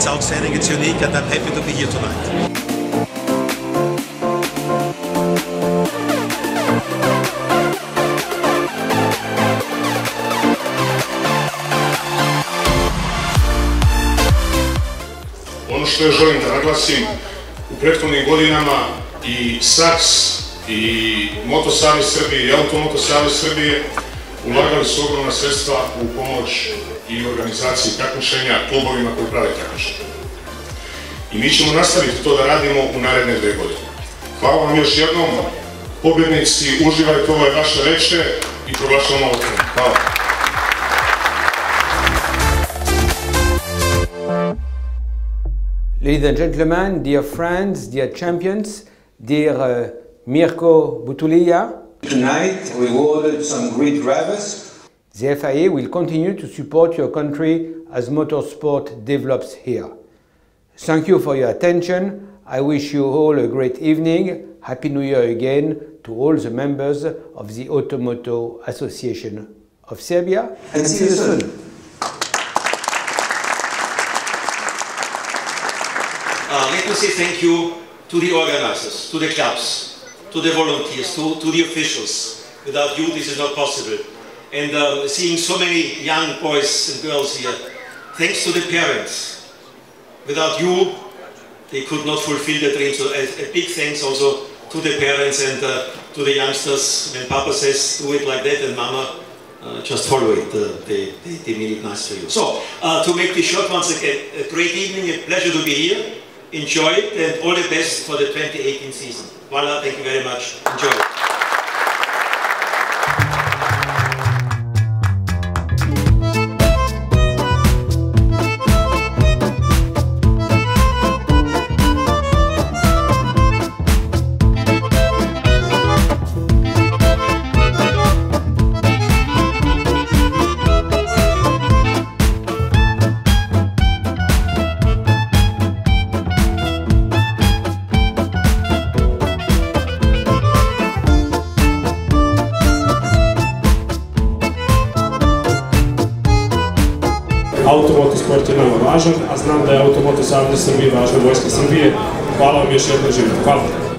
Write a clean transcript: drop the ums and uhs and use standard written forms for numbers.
It's outstanding, it's unique, and I'm happy to be here tonight. Ono što još želim da naglasim, u prethodnim godinama i SAKS, i Moto Savez Srbije, i Automoto Savez Srbije ulagali su ogromna sredstva u pomoć i organizaciji takmičenja, klubovima koji prave takmičenja. I mi ćemo nastaviti to da radimo u naredne 2 godine. Hvala vam još jednom, pobjednici, uživajte, ovo je vaše veče i proglašavamo otvoreno. Hvala. Ladies and gentlemen, dear friends, dear champions, dear Mirko Butulia. Tonight we awarded some great drivers. The FIA will continue to support your country as motorsport develops here. Thank you for your attention. I wish you all a great evening. Happy New Year again to all the members of the Automoto Association of Serbia. And see you soon. Let me say thank you to the organizers, to the clubs, to the volunteers, to the officials. Without you, this is not possible. And seeing so many young boys and girls here, thanks to the parents. Without you, they could not fulfill their dreams. So a big thanks also to the parents and to the youngsters. When Papa says do it like that and Mama, just follow it. They mean it nice for you. So, to make this short, once again, a great evening, a pleasure to be here. Enjoy it and all the best for the 2018 season. Voila, thank you very much. Enjoy it. Automoto sport je nama važan, a znam da je Automoto Savez Srbije važna Vojska Srbije. Hvala vam još jednom, živjeti. Hvala.